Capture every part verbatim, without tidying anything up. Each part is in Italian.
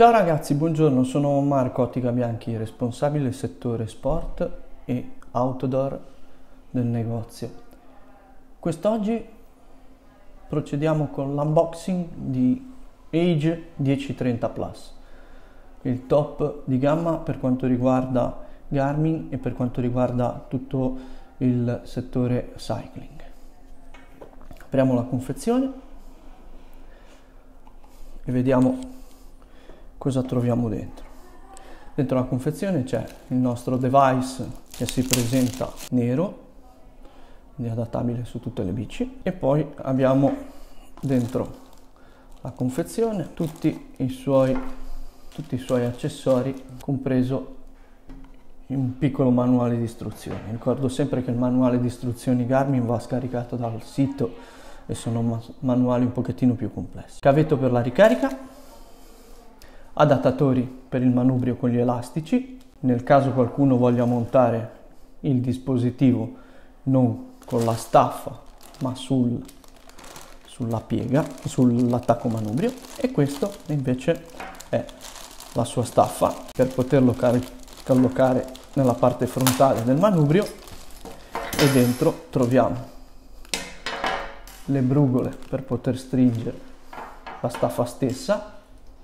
Ciao ragazzi, buongiorno, sono Marco Ottica Bianchi, responsabile settore sport e outdoor del negozio. Quest'oggi procediamo con l'unboxing di Age dieci trenta Plus, il top di gamma per quanto riguarda Garmin e per quanto riguarda tutto il settore cycling. Apriamo la confezione e vediamo cosa troviamo dentro. Dentro la confezione c'è il nostro device che si presenta nero, quindi adattabile su tutte le bici, e poi abbiamo dentro la confezione tutti i suoi, tutti i suoi accessori, compreso un piccolo manuale di istruzioni. Ricordo sempre che il manuale di istruzioni Garmin va scaricato dal sito e sono manuali un pochettino più complessi. Cavetto per la ricarica, adattatori per il manubrio con gli elastici, nel caso qualcuno voglia montare il dispositivo non con la staffa ma sul, sulla piega, sull'attacco manubrio, e questo invece è la sua staffa per poterlo collocare nella parte frontale del manubrio, e dentro troviamo le brugole per poter stringere la staffa stessa,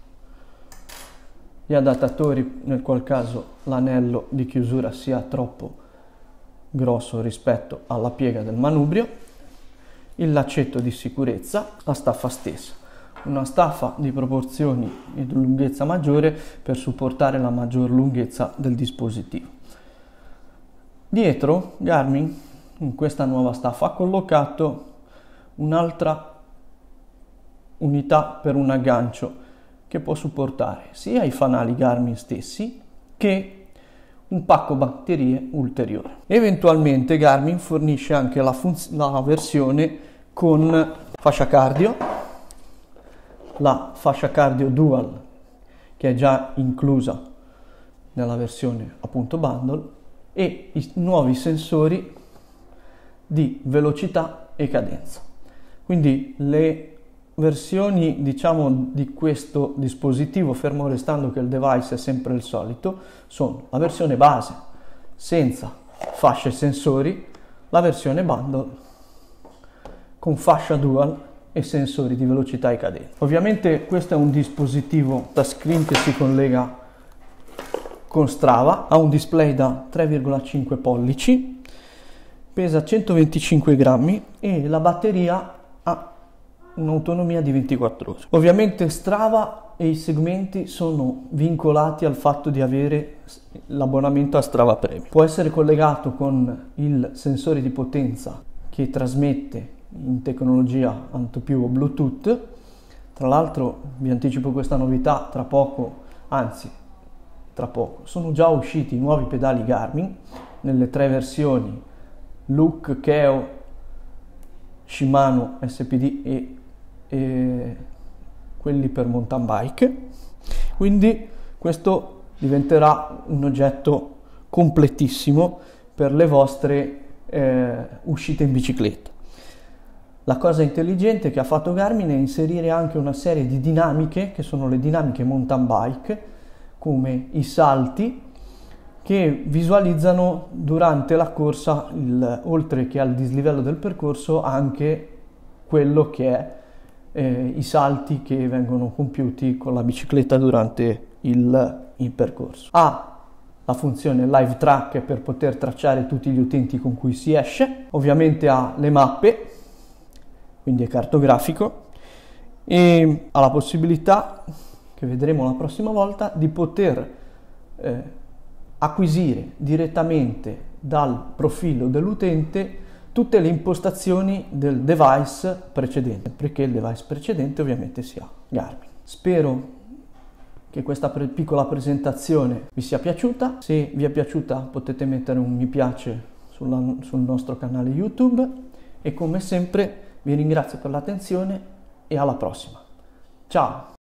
gli adattatori nel qual caso l'anello di chiusura sia troppo grosso rispetto alla piega del manubrio, il laccetto di sicurezza, la staffa stessa, una staffa di proporzioni e di lunghezza maggiore per supportare la maggior lunghezza del dispositivo. Dietro Garmin in questa nuova staffa ha collocato un'altra unità per un aggancio che può supportare sia i fanali Garmin stessi che un pacco batterie ulteriore. Eventualmente Garmin fornisce anche la, la versione con fascia cardio, la fascia cardio dual, che è già inclusa nella versione appunto bundle, e i nuovi sensori di velocità e cadenza. Quindi le versioni, diciamo, di questo dispositivo, fermo restando che il device è sempre il solito, sono la versione base senza fasce e sensori, la versione bundle con fascia dual e sensori di velocità e cadenza. Ovviamente questo è un dispositivo touchscreen che si collega con Strava, ha un display da tre virgola cinque pollici, pesa centoventicinque grammi e la batteria ha un'autonomia di ventiquattro ore. Ovviamente Strava e i segmenti sono vincolati al fatto di avere l'abbonamento a Strava Premium. Può essere collegato con il sensore di potenza che trasmette in tecnologia Antupiù o Bluetooth. Tra l'altro vi anticipo questa novità, tra poco, anzi tra poco, sono già usciti i nuovi pedali Garmin nelle tre versioni Look, Cheo, Shimano S P D e e quelli per mountain bike, quindi questo diventerà un oggetto completissimo per le vostre eh, uscite in bicicletta. La cosa intelligente che ha fatto Garmin è inserire anche una serie di dinamiche, che sono le dinamiche mountain bike, come i salti, che visualizzano durante la corsa, il, oltre che al dislivello del percorso, anche quello che è Eh, i salti che vengono compiuti con la bicicletta durante il, il percorso. Ha la funzione live track per poter tracciare tutti gli utenti con cui si esce, ovviamente ha le mappe, quindi è cartografico, e ha la possibilità, che vedremo la prossima volta, di poter eh, acquisire direttamente dal profilo dell'utente tutte le impostazioni del device precedente, perché il device precedente ovviamente sia Garmin. Spero che questa pre- piccola presentazione vi sia piaciuta. Se vi è piaciuta potete mettere un mi piace sulla, sul nostro canale YouTube, e come sempre vi ringrazio per l'attenzione e alla prossima. Ciao!